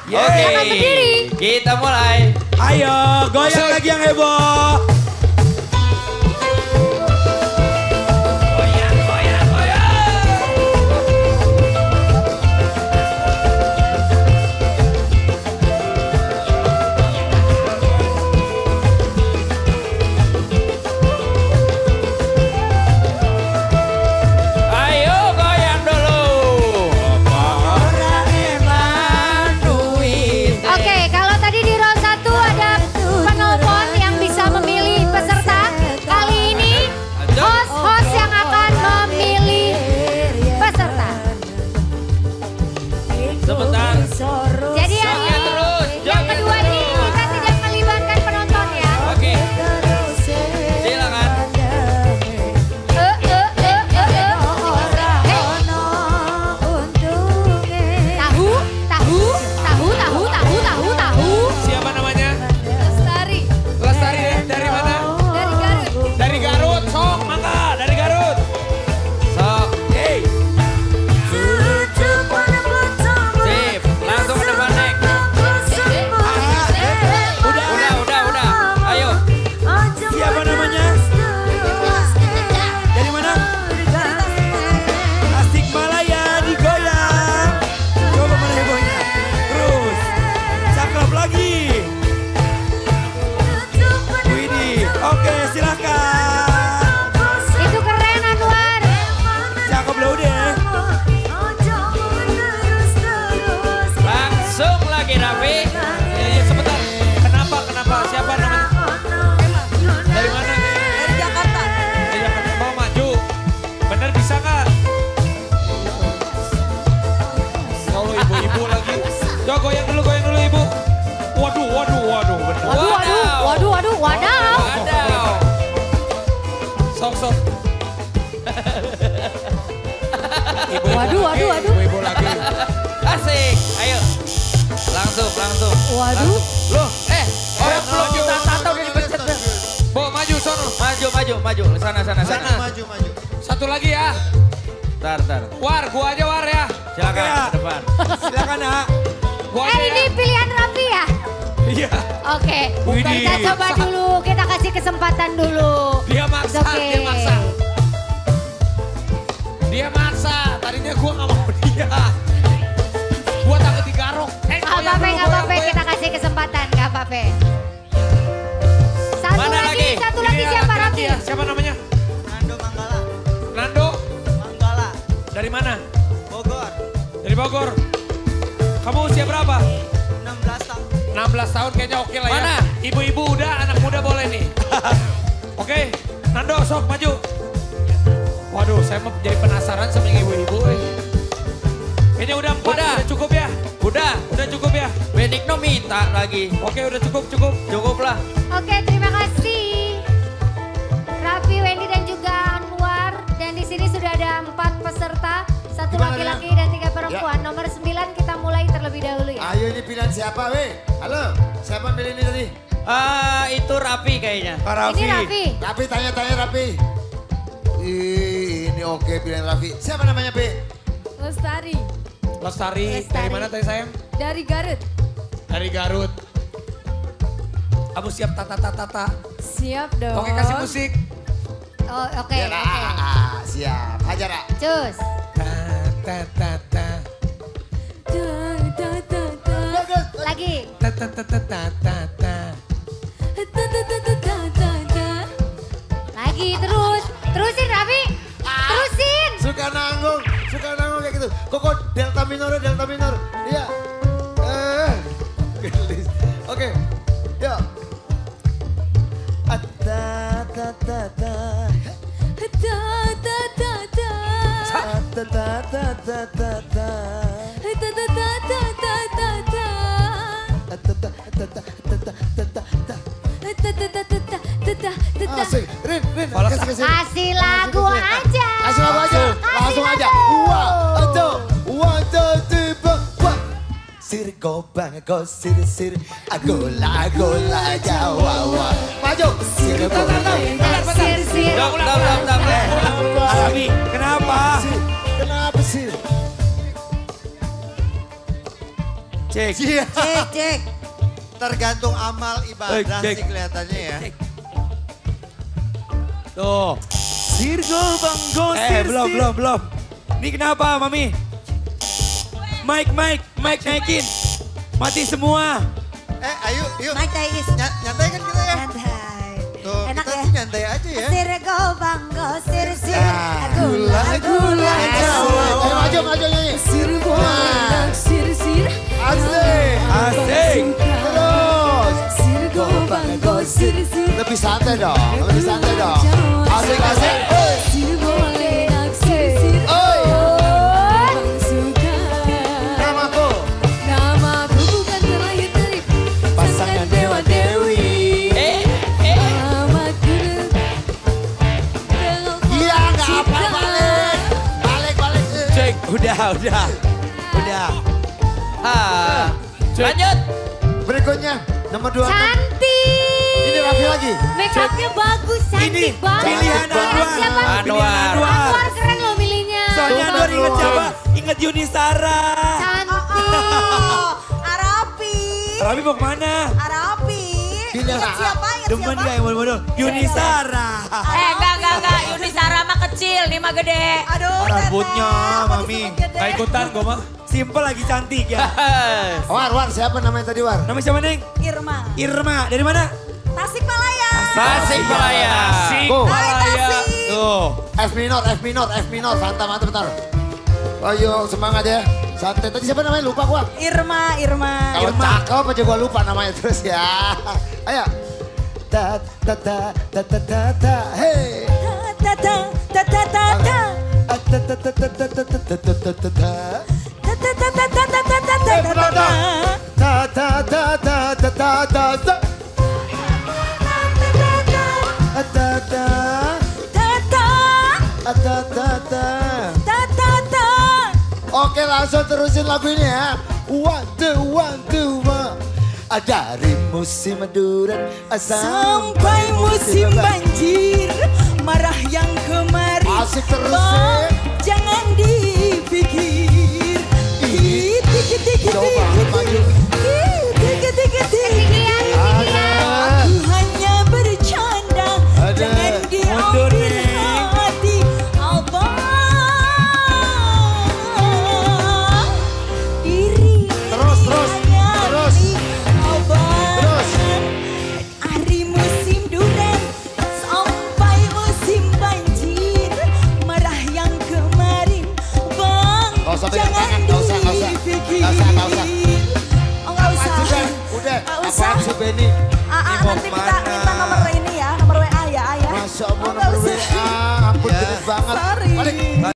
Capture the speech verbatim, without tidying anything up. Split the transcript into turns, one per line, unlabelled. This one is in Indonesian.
Oke, okay. Kita mulai.
Ayo, goyang lagi yang heboh.
Goyang, goyang, goyang. Ayo goyang dulu. Orang eman duit.
Oke, kalau tadi di row satu ada penelpon yang bisa memilih peserta. Kali ini host-host yang akan memilih peserta.
Sebentar.
Jadi yang,
Joget terus,
yang
joget
kedua ini
terus.
kita tidak melibatkan penonton ya.
Oke. Silakan.
Eh, eh, eh, eh, eh. Hei. Tahu, tahu, tahu, tahu, tahu, tahu, tahu.
Siapa namanya?
Lestari
Lestari dari mana?
dari Garut.
Dari Garut. Sok, mangga dari Garut. Sok. Hey. Sip, langsung ke depan nek. Udah, udah, udah, udah. Ayo.
Siapa namanya? Dari mana? Tasikmalaya digoyang. Coba mana hebohnya. Terus. Cakep lagi. Widih. Oke, silakan.
Itu keren Anwar.
Cakep loh udah.
Langsung lagi Raffi. Ya, ya, sebentar. Kenapa, kenapa? Siapa namanya? Dari mana?
Dari Jakarta.
Dari Jakarta. Mau maju. Bener bisa nggak? Kalau ibu-ibu lagi. Coba goyang dulu, goyang dulu ibu. Waduh, waduh, waduh. Bener.
Waduh, waduh, waduh, waduh, wadaw.
Wadaw. Sok, sok. Ibu-ibu
Waduh,
lagi,
waduh, waduh.
Ibu-ibu lagi. Asik. Ayo. Langsung, langsung.
Waduh.
Langsung. Loh, eh. Orang
Oh,
belum
maju.
kita tata udah dipencet. Bo, maju sono. Maju, maju, maju. Sana, sana, sana.
Maju, maju.
Satu lagi ya. Tar, tar. War, gua aja war ya. Silakan
Oke, ya.
ke depan.
Silakan nak.
Gua
Eh
aja
ini
ya.
pilihan Raffi ya?
Iya.
Oke,
Widih.
kita coba dulu, kita kasih kesempatan dulu.
Dia maksa,
Oke.
dia maksa. Dia maksa. Tadinya gua nggak mau dia. Gua takut digaruk. Eh,
Gak
goyang
apa-apa,
dulu,
gak apa-apa,
goyang,
kita
goyang.
kasih kesempatan, gak apa-apa. Satu
Mana
lagi,
lagi?
satu lagi
Ini
siapa
laki-laki
Raffi?
ya. Siapa namanya?
Nando Manggala.
Nando.
Manggala.
Dari mana?
Bogor.
Dari Bogor. Kamu usia berapa?
enam belas tahun.
enam belas tahun kayaknya oke lah ya.
Mana?
Ibu-ibu udah, anak muda boleh nih. Oke, Nando sok maju. Waduh, saya mau jadi penasaran sama yang ibu-ibu. Eh. Kayaknya udah empat,
Udah.
udah cukup ya?
Udah,
Udah cukup ya?
Benigno minta lagi.
Oke, udah cukup, cukup.
Cukup lah.
Oke, terima kasih. Raffi, Wendy dan juga Anwar. Dan di sini sudah ada empat peserta. Satu
Gimana,
laki-laki dan tiga perempuan. Nomor sembilan kita mulai terlebih dahulu ya.
Ayo ini pilihan siapa weh? Halo, siapa milih ini tadi?
Ah, itu Raffi kayaknya.
Kak
Ini
Raffi.
Raffi.
Rapi tanya-tanya Rapi. Ih, ini oke pilihan Rafi. Siapa namanya P?
Lestari
Lestari,
Lestari.
dari mana tadi sayang?
dari Garut.
Dari Garut. Kamu siap tata-tata-tata?
Siap dong.
Oke, kasih musik.
Oh, oke,
Ya,
oke.
ah, ah, ah, siap. Hajar ah.
Cus.
Ta-ta-ta-ta.
Da, da, da, da.
Lagi.
Ta-ta-ta-ta-ta-ta.
Da, da, da, da, da, da, da.
Lagi terus. Terusin Raffi. Terusin.
Suka nanggung, suka nanggung kayak gitu. Koko delta minor, delta minor. Iya. Eh. gelis. Oke. Yuk. Ata ta ta ta.
Da, da, da, da.
Ta ta ta ta ta ta.
Da, da, da, da, da, da, da.
Ta ta ta ta ta ta ta ta ta.
Da, da, da, da, da, da, da, da, da.
Asik. Rin, Rin,
Falas.
kasih kasih.
Kasih lagu aja.
Kasih lagu aja.
Kasih
Langsung aja.
lagu.
One, two, one, two, three, four, one. Sir gobang go sir sir agola agola jawa wa. Maju. Sir gobang.
Sir, sir.
Dok, dok, dok, dok.
Raffi, kenapa?
Kenapa sih?
Cek.
Iya.
Cek, cek.
Tergantung amal ibadah
Cek.
sih kelihatannya ya.
Tuh.
Sirgo Bang Gosir.
Eh belum, belum, belum. Ini kenapa Mami? Mike, Mike, Mike naikin. Mati semua.
Eh ayo, yuk.
Naik Taigis.
Ny nyantai kan kita ya?
Nyantai.
Tuh,
Enak
kita
ya?
sih nyantai aja ya.
Sirgo banggo, sir sir.
Ah,
Gula gula
Jawa. Ayo maju, maju nyanyi.
Sirgo
Nah.
sir sir.
Asik.
Asik.
Terus.
Sirgo banggo sir sir.
Lebih santai dong, lebih santai dong. Asik, asik. Oi.
Sirgo lenak sir sir.
Oi.
Bang suka.
Namaku.
Namaku bukan terlahir dari pasangan dewa dewi.
Eh, eh.
Namaku
Iya, nggak apa balik. Balik, balik.
Cek, udah, udah. Udah.
Ah. Lanjut.
Berikutnya, nomor dua.
Cantik.
Ini Raffi lagi.
Make upnya bagus, cantik
Ini
banget.
pilihan
Ingat
Anwar.
siapa?
Anwar.
Pilihan Anwar.
Anwar keren loh milihnya.
Soalnya
Tuh,
Anwar inget
belum.
siapa? Inget Yunisara.
Cantik.
Oh, Arapi.
Rabi mau kemana?
Arapi.
Pilih
Ingat
A.
siapa? Ingat
Demen
siapa?
gak yang model-model? Yunisara.
Eh enggak enggak enggak, Yunisara mah kecil, nih mah gede.
Aduh,
Rambutnya,
Teteh, apa
Mami.
disebut gede?
Gak ikutan gue mah. Simple lagi cantik ya.
War, War, siapa namanya tadi War?
Nama siapa Neng?
Irma.
Irma. Dari mana?
Tasikmalaya.
Tasikmalaya.
Go.
Hai Tasik.
Tuh.
F minor, F minor, F minor. Mantap, mantap, bentar. Ayo semangat ya. Santai. Tadi siapa namanya? Lupa gua.
Irma, Irma.
Kalau cakep aja gua lupa namanya terus ya. Ayo. Ta ta ta ta ta ta ta. Hey.
Ta ta ta ta ta ta.
Ta ta ta ta ta ta ta ta ta ta ta ta.
Ta ta ta ta ta ta ta ta ta
Eh,
ta
penonton. Ta ta ta ta ta ta ta ta. Ta ta ta.
ta ta
Ta ta ta.
ta ta ta.
Oke langsung terusin lagu ini ya. One, two, one, two, one. Dari musim Maduran
Sampai musim banjir, marah yang kemarin.
Asik terus
Bang,
sih.
jangan dipikir.
Ih,
Tiki tiki
jauh
tiki
banget maju.
tiki tiki tiki.
Ketinggian, ketinggian.
Aku hanya bercanda,
Ada.
jangan
Mundur,
diambil
Neng.
hati abang. Iri,
Terus, terus,
hanya
terus.
iri abang.
Terus.
Hari musim durian sampai musim banjir, marah yang kemarin bang,
Gak usah pegang
jangan
tangan, gak usah, gak usah.
dipikir.
Gak usah, gak usah.
Oh, gak usah.
Udah, udah.
Gak usah.
Apaan sih Benny?
Ah, ah,
Ini mau
nanti minta,
kemana?
minta